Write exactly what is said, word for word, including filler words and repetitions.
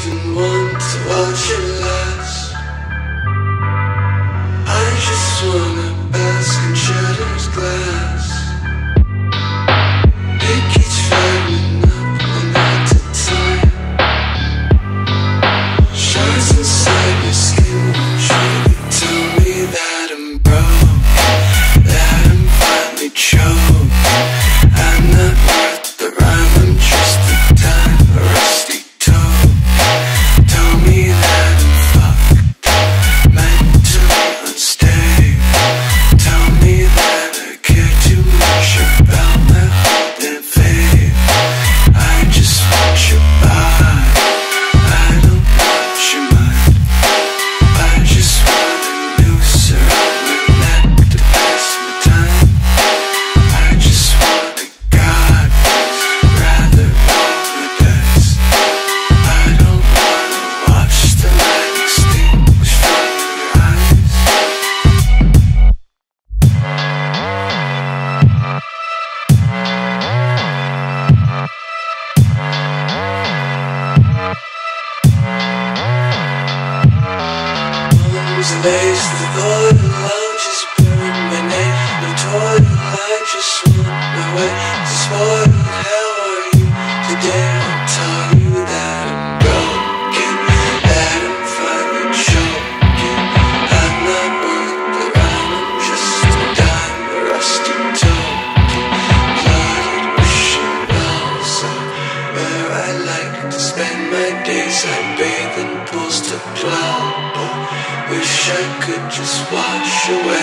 even want to watch it last. I just wanna bask in shattered glass. It keeps firing up one at a time. Shines inside your skin. Won't you tell me that I'm broke, that I'm finally choked? I'm not worth the rhyme, I'm just a dime, a rusty toad. Tell me that I'm fucked, mentally unstable. Tell me that I care too much about my holding faith. I just want your body, I don't want your mind. I just want a noose around my neck to pass my time. I just want a god, rather roll the dice. I don't wanna watch the light extinguish from your eyes. Arms laced with oil, I'll just burn my name. No toil, I just want my way to spoil. How are you today? I'll tell you that I'm broken, that I'm finally choking. I'm not worth the rhyme, I'm just a dime, a rusty token. Blooded wishing wells are where I like to spend my days. I bathe in pools to plow, but wish I could just wash away